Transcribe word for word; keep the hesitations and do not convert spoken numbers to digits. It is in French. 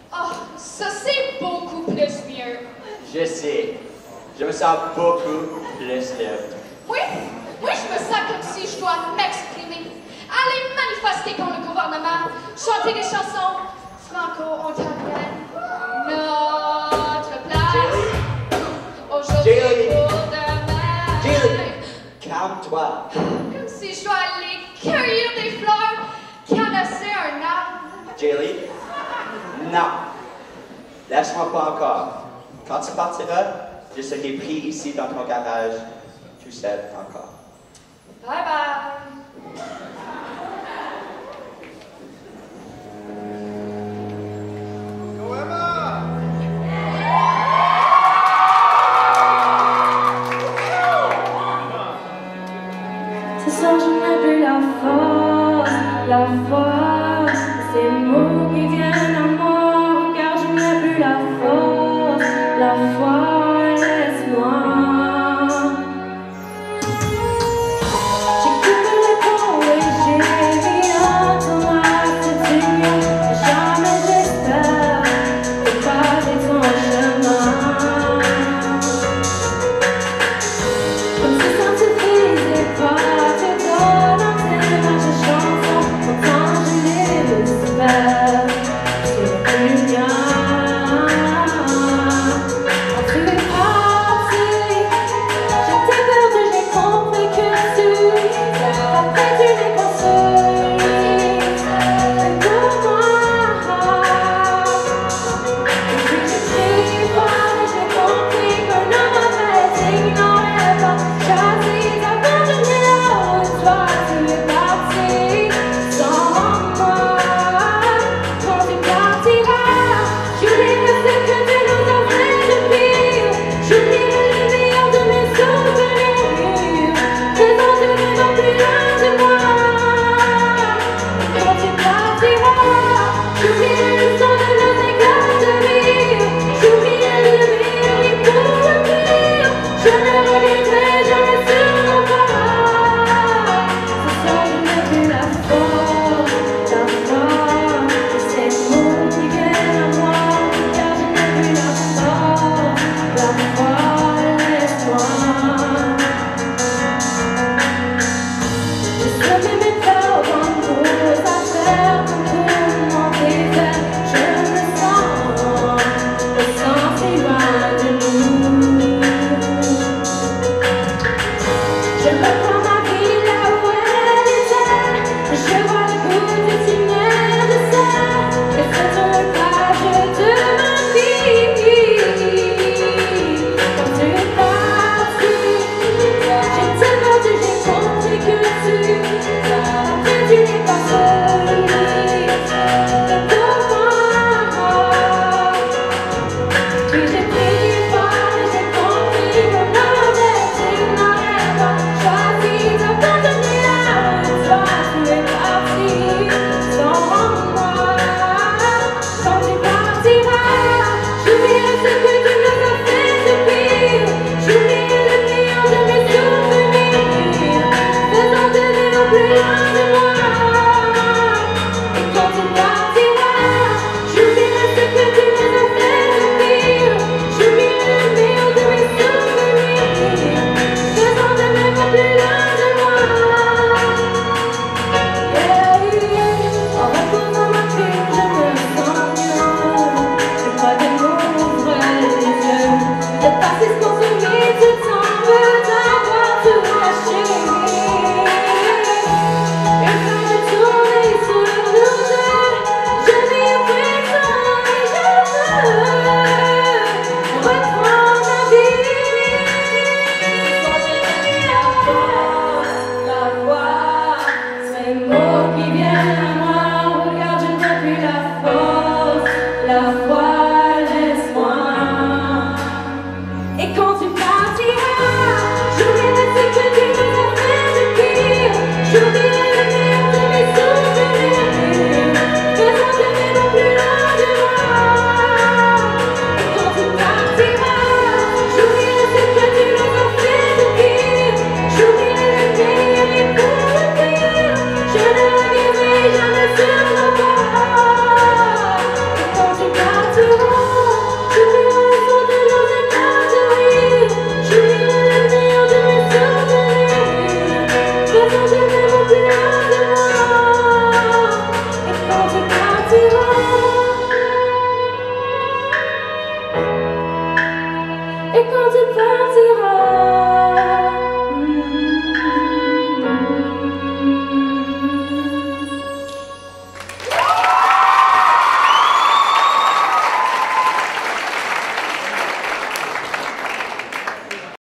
Oh, ça c'est beaucoup plus mieux. Je sais. Je me sens beaucoup plus libre. Oui, oui, je me sens comme si je dois m'exprimer. Aller manifester contre le gouvernement, chanter des chansons franco-ontariennes. Notre place, aujourd'hui pour demain. Jaylee, calme-toi. Comme si je dois aller cueillir des fleurs, caresser un arbre. Jaylee, non. Laisse-moi pas encore. Quand tu partiras, je serai pris ici dans ton garage, tout seul encore. Bye bye. Ce soir je n'ai plus la force, la foi, ces mots qui viennent à moi, car je n'ai plus la force, la foi, laisse-moi. J'ai coupé présent, je n'aime plus de moi. Et quand tu partiras, et quand tu partiras,